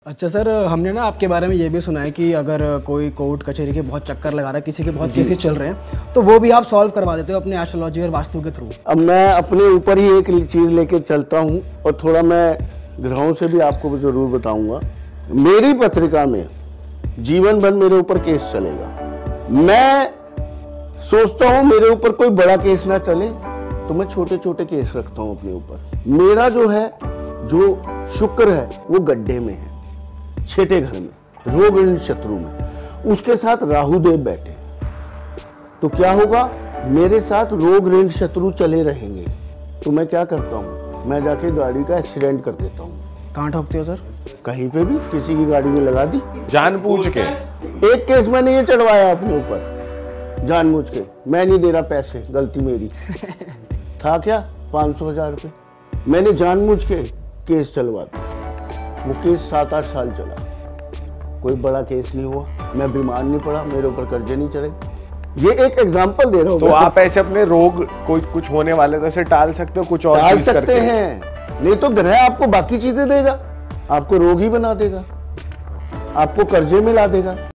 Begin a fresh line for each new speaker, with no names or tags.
अच्छा सर, हमने ना आपके बारे में ये भी सुना है कि अगर कोई कोर्ट कचहरी के बहुत चक्कर लगा रहा है, किसी के बहुत केसेस चल रहे हैं, तो वो भी आप सॉल्व करवा देते हो अपने एस्ट्रोलॉजी और वास्तु के थ्रू।
अब मैं अपने ऊपर ही एक चीज़ लेके चलता हूँ और थोड़ा मैं ग्रहों से भी आपको ज़रूर बताऊंगा। मेरी पत्रिका में जीवन भर मेरे ऊपर केस चलेगा। मैं सोचता हूँ मेरे ऊपर कोई बड़ा केस ना चले, तो मैं छोटे छोटे केस रखता हूँ अपने ऊपर। मेरा जो शुक्र है वो गड्ढे में है, छठे घर में, रोग ऋण शत्रु में, उसके साथ राहु देव बैठे। तो क्या होगा, मेरे साथ रोग ऋण शत्रु चले रहेंगे। तो मैं क्या करता हूँ, मैं जाके गाड़ी का एक्सीडेंट कर देता हूँ।
कहाँ ठोकते हो सर?
कहीं पे भी, किसी की गाड़ी में लगा दी
जानबूझ के।
एक केस मैंने ये चढ़वाया अपने ऊपर जानबूझ के, मैं नहीं दे रहा पैसे, गलती मेरी था क्या 500,000 रुपये, मैंने जानबूझ के केस चलवा दिया। वो केस 7-8 साल चला, कोई बड़ा केस नहीं हुआ, मैं बीमार नहीं पड़ा, मेरे ऊपर कर्जे नहीं चढ़े। ये एक एग्जांपल दे रहा हूँ।
तो आप ऐसे अपने रोग कोई कुछ होने वाले तो ऐसे टाल सकते हो, कुछ और
टाल
चीज
सकते
करके।
हैं, नहीं तो ग्रह आपको बाकी चीजें देगा, आपको रोगी बना देगा, आपको कर्जे में ला देगा।